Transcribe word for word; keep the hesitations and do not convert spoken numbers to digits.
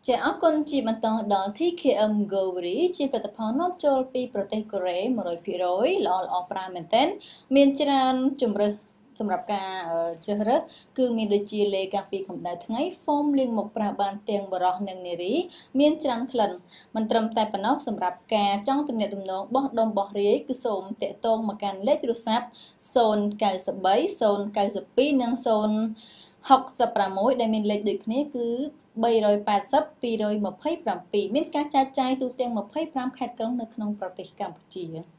ចាអរគុណជាបន្តដល់ ที เค เอ็ม Govery ជាផលិតផលនាំចូលពីប្រទេសកូរ៉េ one hundred percent ល្អល្អប្រើមែនទែនមានច្រើនជម្រើសសម្រាប់ការជ្រើសរើសគឺមានដូចជាលេការពារកម្ដៅថ្ងៃ foam លាងមុខប្រើបានទាំងបរិសុទ្ធនិងនារីមានច្រើនក្លិនមិនត្រឹមតែប៉ុណ្ណោះសម្រាប់ការចង់ទំនាក់ទំនងបោះដុំបោះរាយគឺសូមតាក់ទងមកកាន់លេខទូរស័ព្ទ zero nine three 0 nine two និង zero six sixដែលមានលេខដូចគ្នាគឺthree eight zero two two sevenមានការចែកចាយទូទាំងtwenty-fiveខេត្តក្រុងនៅក្នុងប្រទេសកម្ពុជា